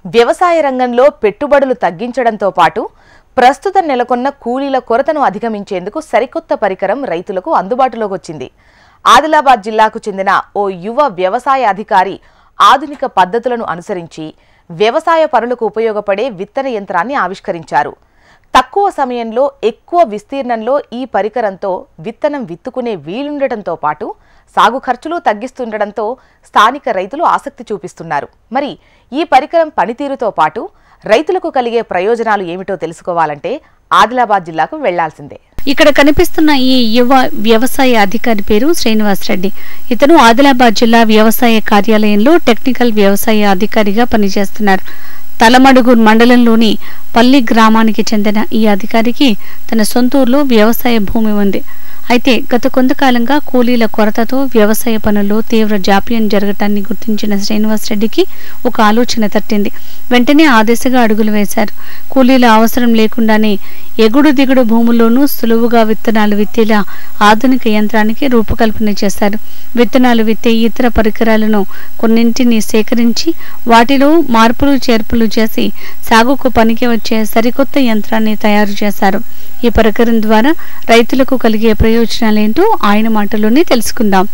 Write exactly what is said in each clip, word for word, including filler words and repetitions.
వ్యవసాయ రంగంలో పెట్టుబడులు తగ్గించడంతో పాటు ప్రస్తుతం నెలకొన్న కూలీల కొరతను అధిగమించేందుకు సరికొత్త పరికరం రైతులకు అందుబాటులోకి వచ్చింది. ఆదిలాబాద్ జిల్లాకు చెందిన ఓ యువ వ్యవసాయ అధికారి ఆధునిక పద్ధతులను అనుసరించి వ్యవసాయ పనులకు ఉపయోగపడే విత్తన యంత్రాన్ని ఆవిష్కరించారు. తక్కువ సమయంలో ఎక్కువ విస్తీర్ణంలో ఈ పరికరంతో విత్తనం విత్తుకునే వీలుండటంతో పాటు సాగు ఖర్చులు తగ్గిస్తుండటంతో స్థానిక రైతులు ఆసక్తి చూపిస్తున్నారు. మరి ఈ పరికరం పనితీరుతో పాటు రైతులకు కలిగే ప్రయోజనాలు ఏమిటో తెలుసుకోవాలంటే ఆదిలాబాద్ జిల్లాకు వెళ్లాల్సిందే. ఇక్కడ కనిపిస్తున్న ఈ యువ వ్యవసాయ అధికారి పేరు శ్రీనివాస్ రెడ్డి. ఇతను ఆదిలాబాద్ జిల్లా వ్యవసాయ కార్యాలయంలో టెక్నికల్ వ్యవసాయ అధికారిగా పనిచేస్తున్నారు. తలమడుగు మండలంలోని పల్లి గ్రామానికి చెందిన ఈ అధికారికి తన సొంతూరులో వ్యవసాయ భూమి ఉంది. అయితే గత కొంతకాలంగా కూలీల కొరతతో వ్యవసాయ పనుల్లో తీవ్ర జాప్యం జరగటాన్ని గుర్తించిన శ్రీనివాస్ రెడ్డికి ఒక ఆలోచన తట్టింది. వెంటనే ఆ దిశగా అడుగులు వేశారు. కూలీల అవసరం లేకుండానే ఎగుడు దిగుడు భూముల్లోనూ సులువుగా విత్తనాలు విత్తేలా ఆధునిక యంత్రానికి రూపకల్పన చేశారు. విత్తనాలు విత్తే ఇతర పరికరాలను కొన్నింటిని సేకరించి వాటిలో మార్పులు చేర్పులు చేసి సాగుకు పనికి వచ్చే సరికొత్త యంత్రాన్ని తయారు చేశారు. ఈ పరికరం ద్వారా రైతులకు కలిగే ప్రయోజనాలేంటో ఆయన మాటలోనే తెలుసుకుందాం.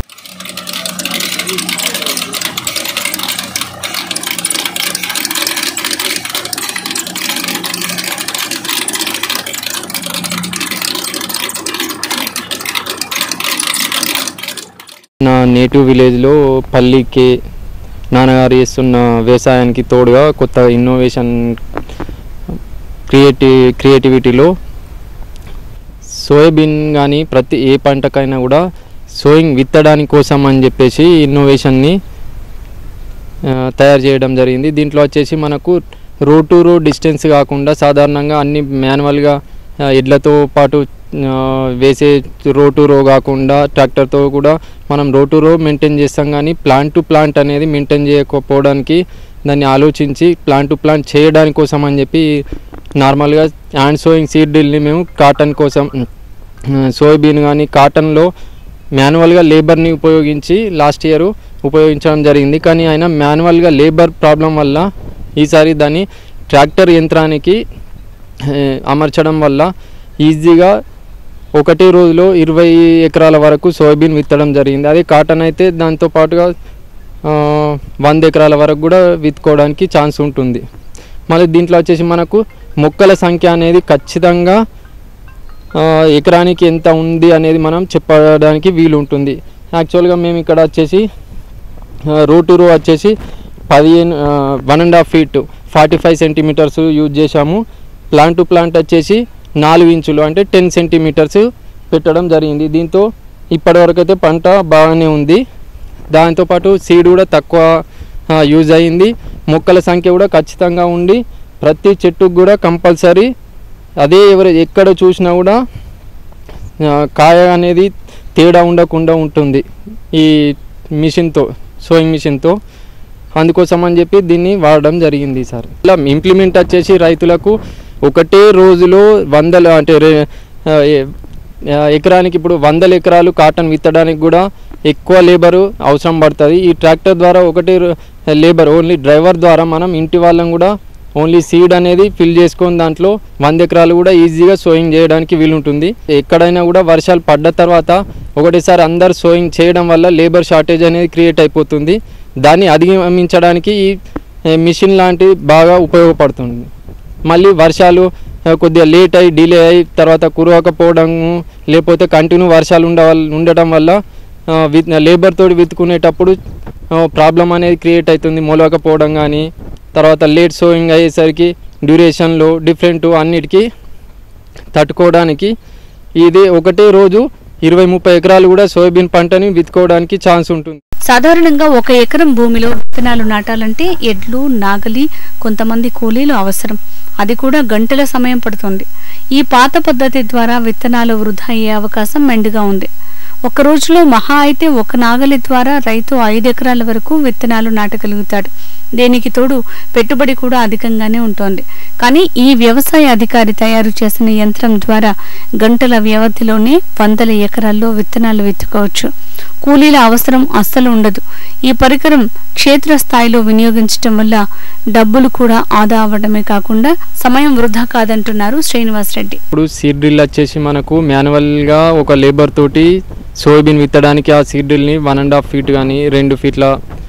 నా నేటివ్ విలేజ్లో పల్లికి నాన్నగారు చేస్తున్న వ్యవసాయానికి తోడుగా కొత్త ఇన్నోవేషన్ క్రియేటి క్రియేటివిటీలో సోయాబీన్ కానీ ప్రతి ఏ పంటకైనా కూడా సోయింగ్ విత్తడానికి కోసం అని చెప్పేసి ఇన్నోవేషన్ని తయారు చేయడం జరిగింది. దీంట్లో వచ్చేసి మనకు రో టు రో డిస్టెన్స్ కాకుండా సాధారణంగా అన్ని మాన్యువల్గా ఎడ్లతో పాటు వేసే రో టు రో కాకుండా ట్రాక్టర్తో కూడా మనం రో టు రో మెయింటైన్ చేస్తాం. కానీ ప్లాంట్ టు ప్లాంట్ అనేది మెయింటైన్ చేయకపోవడానికి దాన్ని ఆలోచించి ప్లాంట్ టు ప్లాంట్ చేయడానికి కోసం అని చెప్పి నార్మల్గా హ్యాండ్ సోయింగ్ సీడ్ డ్రిల్ని మేము కాటన్ కోసం సోయాబీన్ కానీ కాటన్లో మాన్యువల్గా లేబర్ని ఉపయోగించి లాస్ట్ ఇయర్ ఉపయోగించడం జరిగింది. కానీ ఆయన మాన్యువల్గా లేబర్ ప్రాబ్లం వల్ల ఈసారి దాన్ని ట్రాక్టర్ యంత్రానికి అమర్చడం వల్ల ఈజీగా ఒకటే రోజులో ఇరవై ఎకరాల వరకు సోయాబీన్ విత్తడం జరిగింది. అదే కాటన్ అయితే దాంతో పాటుగా వంద ఎకరాల వరకు కూడా విత్తుకోవడానికి ఛాన్స్ ఉంటుంది. మళ్ళీ దీంట్లో వచ్చేసి మనకు మొక్కల సంఖ్య అనేది ఖచ్చితంగా ఎకరానికి ఎంత ఉంది అనేది మనం చెప్పడానికి వీలు ఉంటుంది. యాక్చువల్గా మేము ఇక్కడ వచ్చేసి రో టు రో వచ్చేసి పదిహేను one and half feet forty five centimetres use చేశాము. ప్లాంట్ టు ప్లాంట్ వచ్చేసి నాలుగు ఇంచులు అంటే టెన్ సెంటీమీటర్స్ పెట్టడం జరిగింది. దీంతో ఇప్పటివరకు అయితే పంట బాగానే ఉంది. దాంతోపాటు సీడ్ కూడా తక్కువ యూజ్ అయింది. మొక్కల సంఖ్య కూడా ఖచ్చితంగా ఉండి ప్రతి చెట్టుకు కూడా కంపల్సరీ అదే ఎవరు ఎక్కడ చూసినా కూడా కాయ అనేది తేడా ఉండకుండా ఉంటుంది ఈ మిషన్తో, సోయింగ్ మిషన్తో. అందుకోసం అని చెప్పి దీన్ని వాడడం జరిగింది సార్. ఇలా ఇంప్లిమెంట్ వచ్చేసి రైతులకు ఒకటే రోజులో వందల అంటే ఎకరానికి ఇప్పుడు వందల ఎకరాలు కాటన్ విత్తడానికి కూడా ఎక్కువ లేబరు అవసరం పడుతుంది. ఈ ట్రాక్టర్ ద్వారా ఒకటే లేబర్ ఓన్లీ డ్రైవర్ ద్వారా మనం ఇంటి వాళ్ళం కూడా ఓన్లీ సీడ్ అనేది ఫిల్ చేసుకొని దాంట్లో వంద ఎకరాలు కూడా ఈజీగా సోయింగ్ చేయడానికి వీలుంటుంది. ఎక్కడైనా కూడా వర్షాలు పడ్డ తర్వాత ఒకటేసారి అందరు సోయింగ్ చేయడం వల్ల లేబర్ షార్టేజ్ అనేది క్రియేట్ అయిపోతుంది. దాన్ని అధిగమించడానికి ఈ మిషన్ లాంటివి బాగా ఉపయోగపడుతుంది. మళ్ళీ వర్షాలు కొద్దిగా లేట్ అయ్యి డిలే అయ్యి తర్వాత కురవకపోవడము లేకపోతే కంటిన్యూ వర్షాలు ఉండ ఉండటం వల్ల విత్ లేబర్ తోటి విత్తుకునేటప్పుడు ప్రాబ్లం అనేది క్రియేట్ అవుతుంది. మొలవకపోవడం కానీ తర్వాత లేట్ సోయింగ్ అయ్యేసరికి డ్యూరేషన్లో డిఫరెంట్ అన్నిటికీ తట్టుకోవడానికి ఇది ఒకటే రోజు ఇరవై ముప్పై ఎకరాలు కూడా సోయాబీన్ పంటని విత్తుకోవడానికి ఛాన్స్ ఉంటుంది. సాధారణంగా ఒక ఎకరం భూమిలో విత్తనాలు నాటాలంటే ఎడ్లు, నాగలి, కొంతమంది కూలీలు అవసరం. అది కూడా గంటల సమయం పడుతుంది. ఈ పాత పద్ధతి ద్వారా విత్తనాలు వృధా అయ్యే అవకాశం మెండుగా ఉంది. ఒక రోజులో మహా అయితే ఒక నాగలి ద్వారా రైతు ఐదు ఎకరాల వరకు విత్తనాలు నాటగలుగుతాడు. దీనికి తోడు పెట్టుబడి కూడా అధికంగానే ఉంటుంది. కానీ ఈ వ్యవసాయ అధికారి తయారు చేసిన యంత్రం ద్వారా గంటల వ్యవధిలోనే వందల ఎకరాల్లో విత్తనాలు విత్తుకోవచ్చు. కూలీల అవసరం అస్సలు ఉండదు. ఈ పరికరం క్షేత్రస్థాయిలో వినియోగించడం వల్ల డబ్బులు కూడా ఆదా అవ్వడమే కాకుండా సమయం వృధా కాదంటున్నారు శ్రీనివాస్ రెడ్డి. ఇప్పుడు సీడ్ డ్రిల్ వచ్చేసి మనకు మాన్యువల్గా ఒక లేబర్ తోటి సోయాబీన్ విత్తడానికి ఆ సీడ్ డ్రిల్ని వన్ అండ్ హాఫ్ ఫీట్ కానీ రెండు ఫీట్ల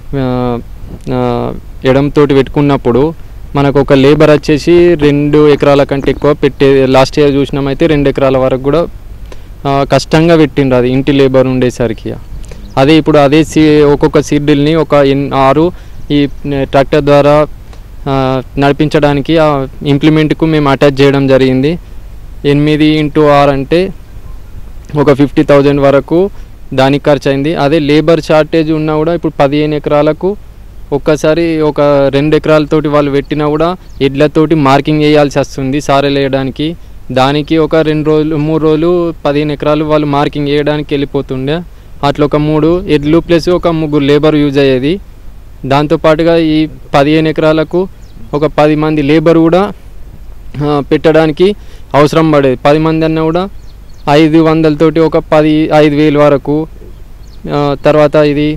ఎడంతోటి పెట్టుకున్నప్పుడు మనకు ఒక లేబర్ వచ్చేసి రెండు ఎకరాల కంటే ఎక్కువ పెట్టే లాస్ట్ ఇయర్ చూసినామైతే రెండు ఎకరాల వరకు కూడా కష్టంగా పెట్టిండ్రు అది ఇంటి లేబర్ ఉండేసరికి. అదే ఇప్పుడు అదే సీ ఒక్కొక్క సీడ్ డ్రిల్ని ఒక ఎన్ ఆరు ఈ ట్రాక్టర్ ద్వారా నడిపించడానికి ఆ ఇంప్లిమెంట్కు మేము అటాచ్ చేయడం జరిగింది. ఎనిమిది ఇంటూ ఆరు అంటే ఒక ఫిఫ్టీ థౌజండ్ వరకు దానికి ఖర్చు అయింది. అదే లేబర్ షార్టేజ్ ఉన్నా కూడా ఇప్పుడు పదిహేను ఎకరాలకు ఒక్కసారి ఒక రెండు ఎకరాలతోటి వాళ్ళు పెట్టినా కూడా ఎడ్లతోటి మార్కింగ్ చేయాల్సి వస్తుంది సారెలు వేయడానికి. దానికి ఒక రెండు రోజులు మూడు రోజులు పదిహేను ఎకరాలు వాళ్ళు మార్కింగ్ వేయడానికి వెళ్ళిపోతుండే. అట్లా ఒక మూడు ఎడ్లు ప్లస్ ఒక ముగ్గురు లేబర్ యూజ్ అయ్యేది. దాంతోపాటుగా ఈ పదిహేను ఎకరాలకు ఒక పది మంది లేబర్ కూడా పెట్టడానికి అవసరం పడేది. పది మంది అన్నా కూడా ఐదు వందలతోటి ఒక పది ఐదు వేలు వరకు. తర్వాత ఇది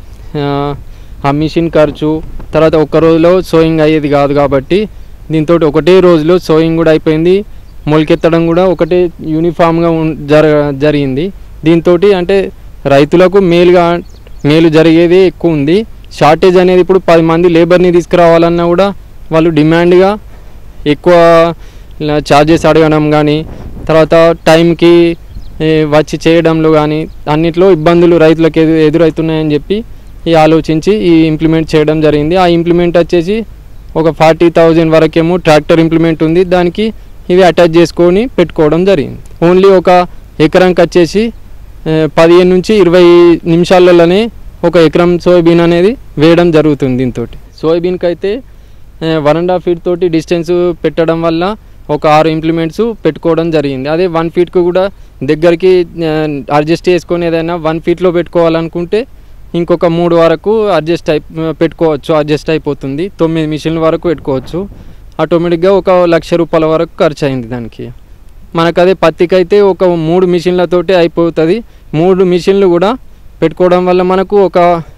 ఆ మిషన్ ఖర్చు, తర్వాత ఒక్క రోజులో సోయింగ్ అయ్యేది కాదు కాబట్టి దీంతో ఒకటే రోజులో సోయింగ్ కూడా అయిపోయింది, మొలకెత్తడం కూడా ఒకటే యూనిఫామ్గా జర జరిగింది. దీంతో అంటే రైతులకు మేలుగా మేలు జరిగేది ఎక్కువ ఉంది. షార్టేజ్ అనేది ఇప్పుడు పది మంది లేబర్ని తీసుకురావాలన్నా కూడా వాళ్ళు డిమాండ్గా ఎక్కువ ఛార్జెస్ అడగడం కానీ తర్వాత టైంకి వచ్చి చేయడంలో కానీ అన్నిట్లో ఇబ్బందులు రైతులకు ఎదు ఎదురవుతున్నాయని చెప్పి ఈ ఆలోచించి ఈ ఇంప్లిమెంట్ చేయడం జరిగింది. ఆ ఇంప్లిమెంట్ వచ్చేసి ఒక ఫార్టీ థౌజండ్ వరకేమో ట్రాక్టర్ ఇంప్లిమెంట్ ఉంది, దానికి ఇవి అటాచ్ చేసుకొని పెట్టుకోవడం జరిగింది. ఓన్లీ ఒక ఎకరంకి వచ్చేసి పదిహేను నుంచి ఇరవై నిమిషాలలోనే ఒక ఎకరం సోయాబీన్ అనేది వేయడం జరుగుతుంది. దీంతో సోయాబీన్కి అయితే వన్ అండ్ హాఫ్ ఫీట్ తోటి డిస్టెన్స్ పెట్టడం వల్ల ఒక ఆరు ఇంప్లిమెంట్స్ పెట్టుకోవడం జరిగింది. అదే వన్ ఫీట్కు కూడా దగ్గరికి అడ్జస్ట్ చేసుకొని ఏదైనా వన్ ఫీట్లో పెట్టుకోవాలనుకుంటే ఇంకొక మూడు వరకు అడ్జస్ట్ అయి పెట్టుకోవచ్చు అడ్జస్ట్ అయిపోతుంది. తొమ్మిది మిషన్ల వరకు పెట్టుకోవచ్చు. ఆటోమేటిక్గా ఒక లక్ష రూపాయల వరకు ఖర్చు అయింది దానికి. మనకు అదే పత్తికి అయితే ఒక మూడు మిషన్లతోటే అయిపోతుంది. మూడు మిషన్లు కూడా పెట్టుకోవడం వల్ల మనకు ఒక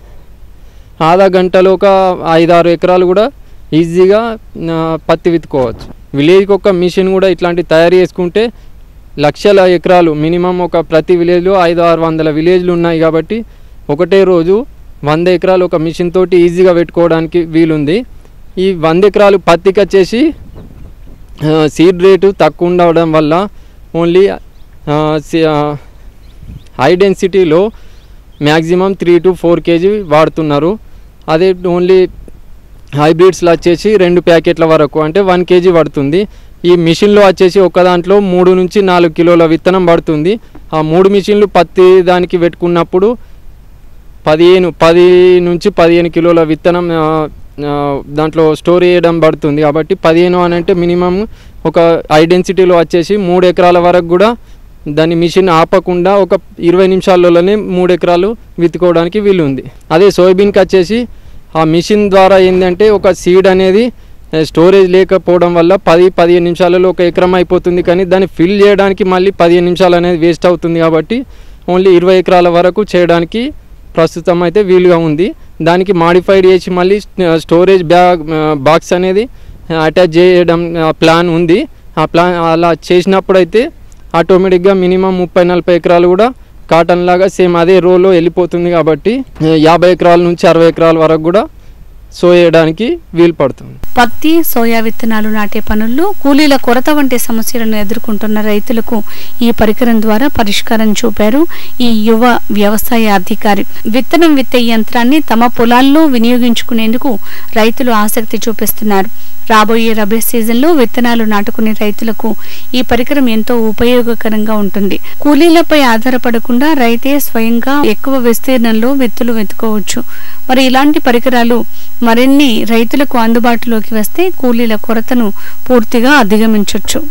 ఆधा గంటలో ఒక ఐదారు ఎకరాలు కూడా ఈజీగా పత్తి విత్తుకోవచ్చు. విలేజ్కి ఒక మిషన్ కూడా ఇట్లాంటి తయారు చేసుకుంటే లక్షల ఎకరాలు మినిమం ఒక ప్రతి విలేజ్లో ఐదు ఆరు వందల విలేజ్లు ఉన్నాయి కాబట్టి ఒకటే రోజు వంద ఎకరాలు ఒక మిషన్ తోటి ఈజీగా పెట్టుకోవడానికి వీలుంది. ఈ వంద ఎకరాలు పత్తికి వచ్చేసి సీడ్ రేటు తక్కువ ఉండడం వల్ల ఓన్లీ హై డెన్సిటీలో maximum three to four kg వాడుతున్నారు. అదే ఓన్లీ హైబ్రిడ్స్లో వచ్చేసి రెండు ప్యాకెట్ల వరకు అంటే వన్ కేజీ పడుతుంది. ఈ మిషన్లో వచ్చేసి ఒక దాంట్లో మూడు నుంచి నాలుగు కిలోల విత్తనం పడుతుంది. ఆ మూడు మిషన్లు పత్తి దానికి పెట్టుకున్నప్పుడు పదిహేను పది నుంచి పదిహేను కిలోల విత్తనం దాంట్లో స్టోర్ చేయడం పడుతుంది. కాబట్టి పదిహేను అని అంటే మినిమం ఒక హై డెన్సిటీలో వచ్చేసి మూడు ఎకరాల వరకు కూడా దాన్ని మిషన్ ఆపకుండా ఒక ఇరవై నిమిషాల్లోనే మూడు ఎకరాలు విత్తుకోవడానికి వీలుంది. అదే సోయాబీన్కి వచ్చేసి ఆ మిషన్ ద్వారా ఏంటంటే ఒక సీడ్ అనేది స్టోరేజ్ లేకపోవడం వల్ల పది పదిహేను నిమిషాలలో ఒక ఎకరం అయిపోతుంది. కానీ దాన్ని ఫిల్ చేయడానికి మళ్ళీ పదిహేను నిమిషాలు అనేది వేస్ట్ అవుతుంది. కాబట్టి ఓన్లీ ఇరవై ఎకరాల వరకు చేయడానికి ప్రస్తుతం అయితే వీలుగా ఉంది. దానికి మాడిఫైడ్ చేసి మళ్ళీ స్టోరేజ్ బ్యాగ్ బాక్స్ అనేది అటాచ్ చేయడం ప్లాన్ ఉంది. ఆ ప్లాన్ అలా చేసినప్పుడైతే ఆటోమేటిక్గా మినిమం ముప్పై నలభై ఎకరాలు కూడా కాటన్ లాగా సేమ్ అదే రోలో వెళ్ళిపోతుంది. కాబట్టి యాభై ఎకరాల నుంచి అరవై ఎకరాల వరకు కూడా సో వేయడానికి వీలు పడుతుంది. పత్తి సోయా విత్తనాలు నాటే పనుల్లో కూలీల కొరత వంటి సమస్యలను ఎదుర్కొంటున్న రైతులకు ఈ పరికరం ద్వారా పరిష్కారం చూపారు ఈ యువ వ్యవసాయ అధికారి. విత్తనం విత్తే యంత్రాన్ని తమ పొలాల్లో వినియోగించుకునేందుకు రైతులు ఆసక్తి చూపిస్తున్నారు. రాబోయే రబీ సీజన్లో విత్తనాలు నాటుకునే రైతులకు ఈ పరికరం ఎంతో ఉపయోగకరంగా ఉంటుంది. కూలీలపై ఆధారపడకుండా రైతే స్వయంగా ఎక్కువ విస్తీర్ణంలో విత్తులు వెతుకోవచ్చు. మరి ఇలాంటి పరికరాలు మరిన్ని రైతులకు అందుబాటులోకి వస్తే కూలీల కొరతను పూర్తిగా అధిగమించవచ్చు.